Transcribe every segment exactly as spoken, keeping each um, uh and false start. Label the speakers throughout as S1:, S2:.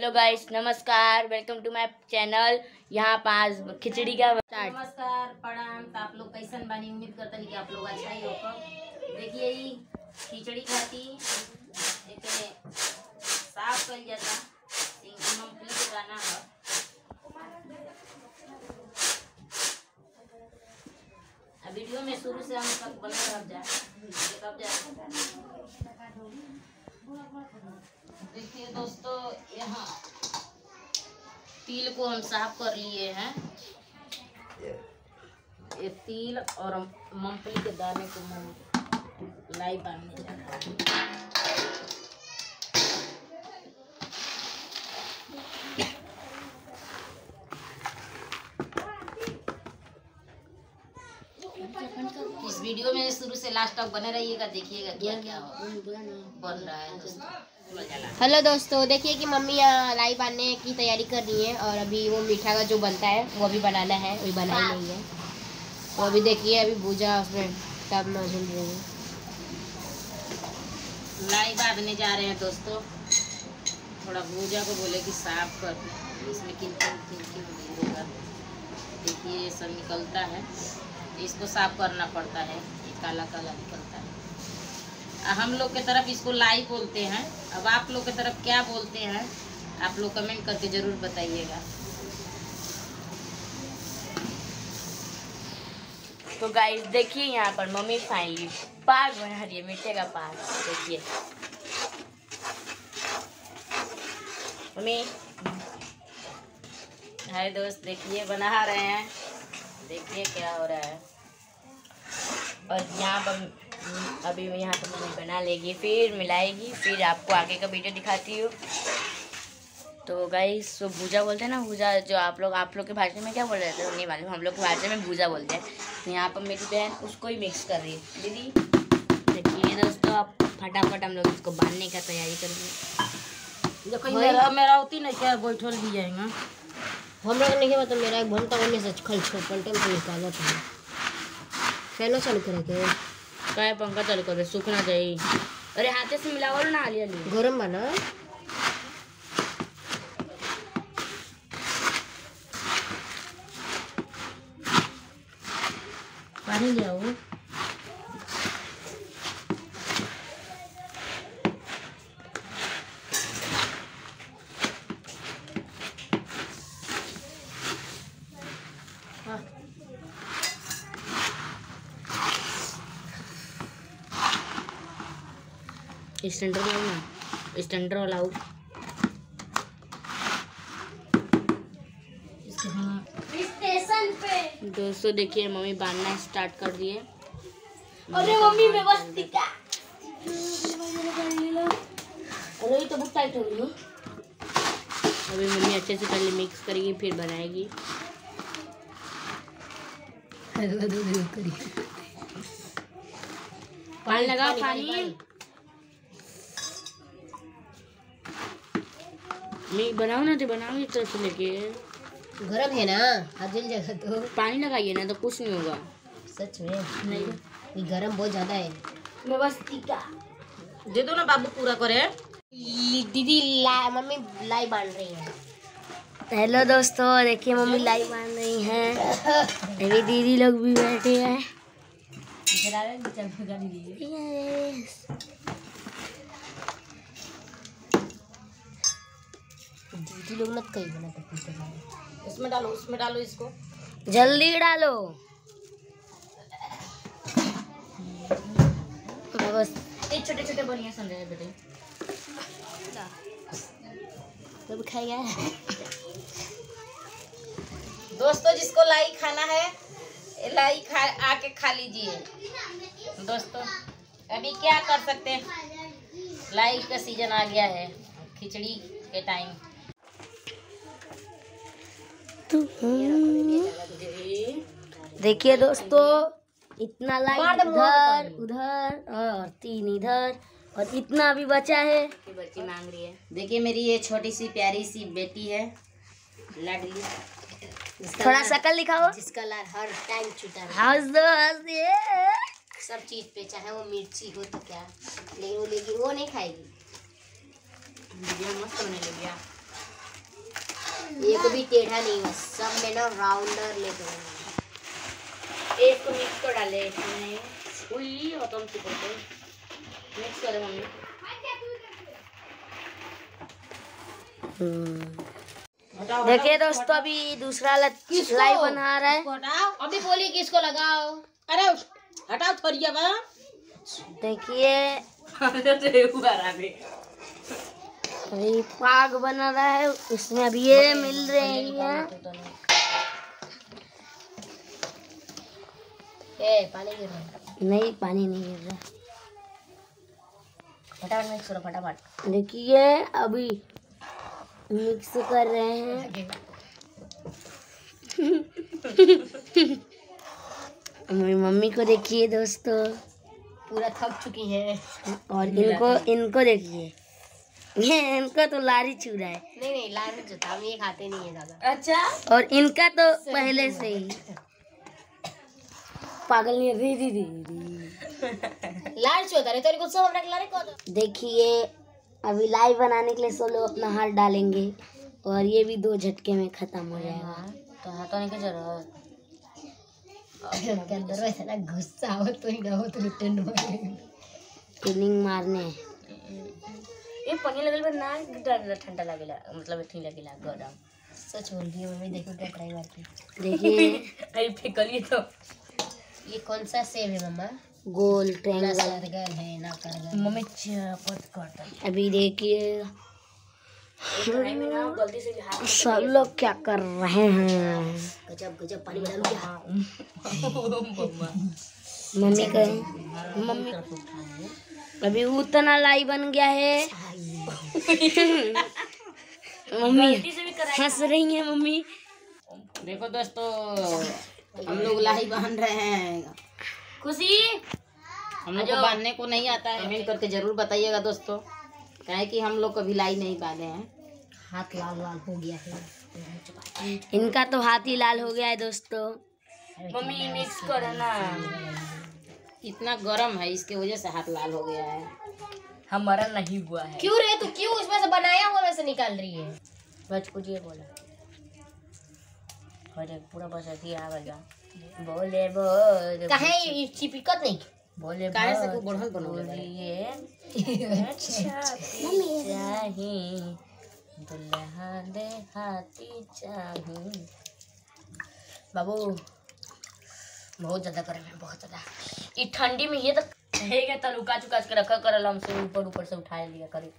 S1: Hello guys, नमस्कार, welcome to my channel. यहाँ पास खिचड़ी का
S2: नमस्कार, प्रणाम। तो आप लोग कैसन बानी? उम्मीद करता नहीं कि आप लोग अच्छा ही होगा। देखिए ये खिचड़ी खाती एक साफ कर जाता मूंगफली के दाना है। वीडियो में शुरू से हम तक बने रह जाए। देखिए दोस्तों, यहाँ तिल को हम साफ कर लिए हैं। ये तिल और मूंगफली के दाने को हम लाई बांधने जा रहे हैं। इस वीडियो में शुरू से लास्ट तक बने रहिएगा, देखिएगा क्या क्या बन रहा है दोस्तों।
S3: हेलो दोस्तों, देखिए कि मम्मी यहाँ लाई बांधने की तैयारी कर रही है और अभी वो मीठा का जो बनता है वो भी बनाना है, वही बनाई नहीं है। तो अभी देखिए अभी भूजा उसमें टब में झुल रही है।
S2: लाई बांधने जा रहे हैं दोस्तों। थोड़ा भूजा को बोले कि साफ कर, इसमें किन किन किन किन होगा। देखिए ये सब निकलता है, इसको साफ करना पड़ता है। ये काला काला निकलता है। हम लोग के तरफ इसको लाई बोलते हैं। अब आप लोग के तरफ क्या बोलते हैं आप लोग कमेंट करके जरूर बताइएगा।
S1: तो गाइस देखिए, यहाँ पर मम्मी फाइनली पाग बना रही है, मीठे का पाग। देखिए मम्मी, हाय दोस्त, देखिए बना रहे हैं। देखिए क्या हो रहा है। और यहाँ पर अभी यहाँ पर मम्मी बना लेगी, फिर मिलाएगी, फिर आपको आगे का वीडियो दिखाती हूँ। तो गाइस वो भूजा बोलते हैं ना, भूजा जो आप लोग आप लोग के भाषा में क्या बोल रहे थे नहीं मालूम, हम लोग की भाषा में भूजा बोलते हैं। तो यहाँ पर मेरी बहन उसको ही मिक्स कर रही है। दीदी देखिए दोस्तों, आप फटाफट हम लोग इसको बांधने का तैयारी करेंगे।
S2: देखो मेरा मेरा होती ना क्या बैठल भी जाएगा।
S3: हम लोग नहीं मतलब मेरा एक घंटा होने से खल पलटे में निकाला था। फैनो चालू करे के
S1: काय पंखा चालू कर, सूखना चाहिए। अरे हाथे से मिलाओ ना, आलिया
S3: गरम बना।
S2: पानी ले आओ।
S1: स्टैंडर वाला ना, स्टैंडर वाला हो।
S2: स्टेशन पे
S1: दोस्तों देखिए मम्मी बांधना स्टार्ट कर दिए।
S2: अरे मम्मी मैं बस टिका।
S3: अरे तो बहुत टाइट हो गई।
S1: अभी मम्मी अच्छे से पहले मिक्स करेगी, फिर बनाएगी। पानी लगा, पानी मैं बनाओ ना, तो बनाओ इस तरह से लेके।
S3: गरम है ना, हाथ जल जाएगा। तो
S1: पानी लगाइए ना, तो कुछ नहीं होगा।
S3: सच में नहीं, ये गरम बहुत ज्यादा है।
S2: मैं बस टिका दे दो ना बाबू, पूरा करे।
S3: दीदी ला मम्मी लाई बांध रही है।
S1: हेलो दोस्तों, देखिए मम्मी लाई बांध रही हैं। अभी दीदी लोग भी बैठे हैं।
S3: दीदी लोग मत कहीं बना कर,
S2: उसमें डालो, उसमें डालो, इसको
S1: जल्दी डालो। बस
S2: ये छोटे छोटे बढ़िया समझे बेटे।
S3: तब खाएगा।
S2: दोस्तों जिसको लाई खाना है लाई खा आके खा लीजिए। दोस्तों अभी क्या कर सकते हैं, लाई का सीजन आ गया है, खिचड़ी के टाइम।
S1: देखिए दोस्तों, इतना लाइट इधर उधर और तीन इधर और इतना भी बचा है। बच्ची मांग रही है।
S2: देखिए मेरी ये छोटी सी प्यारी सी बेटी है, लाडली।
S1: थोड़ा शकल दिखाओ।
S3: जिसका लार हर टाइम छूटा है।
S1: हंस दो, हंस दे।
S3: सब चीज पे, चाहे वो मिर्ची हो तो क्या, लेकिन वो लेगी वो नहीं खाएगी।
S2: वीडियो मस्त होने लग गया।
S3: एक भी टेढ़ा नहीं है, सब में ना राउंडर लेके बनाना।
S1: एक को मिक्स कर डाले इसमें। उई और तुम चिपक गए। मिक्स करो मम्मी।
S3: देखिए दोस्तों, अभी दूसरा लाई बना रहा है।
S2: हटाओ,
S3: अभी बोलिए किसको लगाओ।
S2: अरे हटाओ थोड़िया बा।
S3: देखिए अभी पाग बना रहा है, उसमें अभी ये मिल रही है। ए, पानी गिर रहा है। नहीं, पानी नहीं गिर रहा।
S1: फटाफट मिक्स करो फटाफट।
S3: देखिए अभी मिक्स कर रहे हैं। मेरी मम्मी को देखिए दोस्तों,
S1: पूरा थक चुकी है।
S3: और इनको इनको देखिए, ये इनको तो लारी छू रहा है।
S1: नहीं नहीं लारी चूता, हम ये खाते नहीं है ज्यादा। अच्छा।
S3: और इनका तो पहले से ही पागल नहीं। री री री री
S1: लारी चूता रे, तो इनको सब अपना लारी को।
S3: देखिए अभी लाई बनाने के लिए सब लोग अपना हाथ डालेंगे और ये भी दो झटके में खत्म हो जाएगा।
S1: तो हाथों के जरूरत के अंदर वैसा ना गुस्सा हो तो ही ना हो तो रिटर्न मारे
S3: किलिंग मारने।
S1: ये पानी लगल पर ना डर ठंडा लगेला, मतलब ठीक लगेला गरम। सच बोल रही है मम्मी, देखो क्या ट्राई करती।
S3: देखिए
S1: अरे फेंकलिए तो।
S3: ये कौन सा सेब है मम्मा? गोल ट्रायंगल
S1: सरगल है ना करगल। मम्मी चपत करता है।
S3: अभी देखिए
S1: में ना गलती से भी हाथ
S3: सब लोग क्या कर रहे हैं।
S1: गजब गजब पानी बना लिया।
S3: मम्मी का मम्मी अभी उतना लाई बन गया है। मम्मी हंस रही है मम्मी।
S2: देखो दोस्तों, हम लोग लाई बांध रहे हैं।
S1: खुशी
S2: हम लोग को बांधने को नहीं आता है, कमेंट करके जरूर बताइएगा दोस्तों, क्या कि हम लोग कभी लाई नहीं बांधे हैं।
S1: हाथ लाल लाल हो गया है।
S3: इनका तो हाथ ही लाल हो गया है दोस्तों।
S1: मम्मी मिक्स करो ना।
S2: इतना गर्म है, इसके वजह से हाथ लाल हो गया है।
S1: हमारा नहीं हुआ है।
S3: क्यों रे, तू क्यों इसमें से बनाया हुआ में से निकाल रही है?
S1: बच कुछ ये बोला। अरे पूरा बस ऐसी आ गया। बोले बोल
S3: काहे चिपकत नहीं?
S1: बोले
S2: काहे से को बढ़ल बनोगे
S1: बोलिए। अच्छा चाहिए दुल्हा दे हाथी चाहिए। बाबू बहुत ज्यादा गर्म है, बहुत ज्यादा। ये ठंडी में ये तो है तो लुका चुका के रखा करल, हमसे ऊपर ऊपर से उठा लिया करे।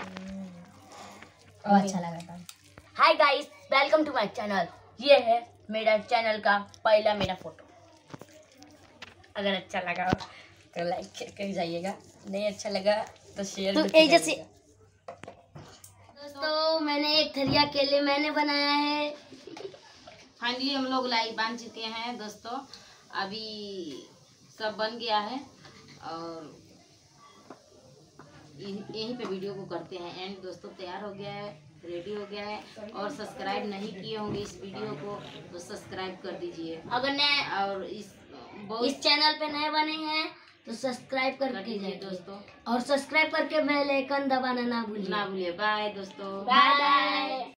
S1: अच्छा लगा था। Hi guys, welcome to my channel. ये है मेरा चैनल का पहला मेरा फोटो। अगर अच्छा लगा तो लाइक कर जाइएगा, नहीं अच्छा लगा तो शेयर
S3: तो
S1: भी
S3: जैसे दोस्तों, मैंने एक थरिया केले मैंने बनाया है।
S2: फाइनली हम लोग लाई बांध चुके हैं दोस्तों। अभी सब बन गया है और यहीं पे वीडियो को करते हैं एंड। दोस्तों तैयार हो गया है, रेडी हो गया है। और सब्सक्राइब नहीं किए होंगे इस वीडियो को तो सब्सक्राइब कर दीजिए।
S3: अगर नए
S2: और इस बहुत
S3: इस चैनल पे नए बने हैं तो सब्सक्राइब कर
S2: कर
S3: दीजिए
S2: दीजिए दोस्तों,
S3: और सब्सक्राइब करके बेल आइकन दबाना ना भूलिए।
S2: ना भूलिए। बाय दोस्तों।
S3: Bye bye.